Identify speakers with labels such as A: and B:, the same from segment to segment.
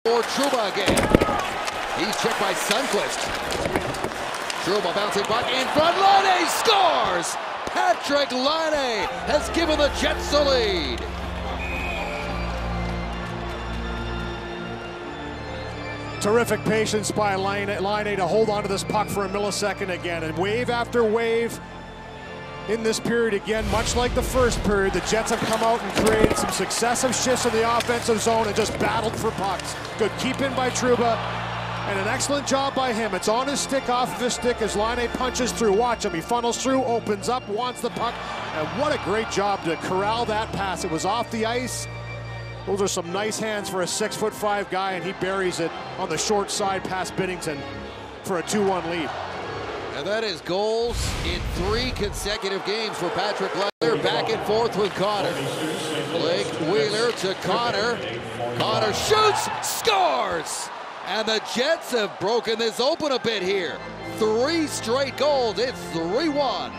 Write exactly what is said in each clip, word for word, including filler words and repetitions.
A: For Trouba again. He's checked by Sundqvist. Trouba bouncing puck in front. Laine scores! Patrik Laine has given the Jets the lead.
B: Terrific patience by Laine, Laine to hold on to this puck for a millisecond again. And wave after wave in this period again, much like the first period, the Jets have come out and created some successive shifts in the offensive zone and just battled for pucks. Good keep in by Trouba, and an excellent job by him. It's on his stick, off of his stick as Laine punches through. Watch him, he funnels through, opens up, wants the puck, and what a great job to corral that pass. It was off the ice. Those are some nice hands for a six foot five guy, and he buries it on the short side past Binnington for a two one lead.
A: And that is goals in three consecutive games for Patrik Laine. Back and forth with Connor. Blake Wheeler to Connor. Connor shoots, scores! And the Jets have broken this open a bit here. Three straight goals, it's three one.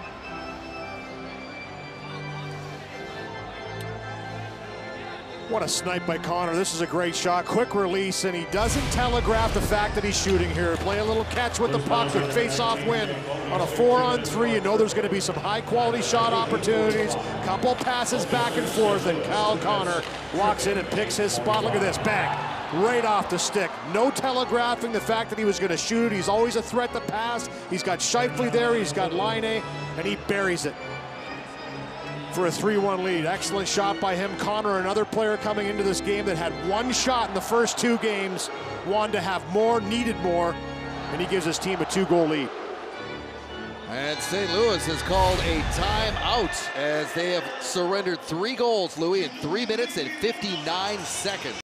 B: What a snipe by Connor. This is a great shot. Quick release, and he doesn't telegraph the fact that he's shooting here. Play a little catch with the puck, good face-off win. On a four on three, you know there's going to be some high-quality shot opportunities. Couple passes back and forth, and Kyle Connor walks in and picks his spot. Look at this, bang, right off the stick. No telegraphing the fact that he was going to shoot. He's always a threat to pass. He's got Scheifele there, he's got Laine, and he buries it for a three one lead. Excellent shot by him. Connor, another player coming into this game that had one shot in the first two games, wanted to have more, needed more, and he gives his team a two-goal lead.
A: And Saint Louis has called a timeout as they have surrendered three goals, Louis, in three minutes and fifty-nine seconds.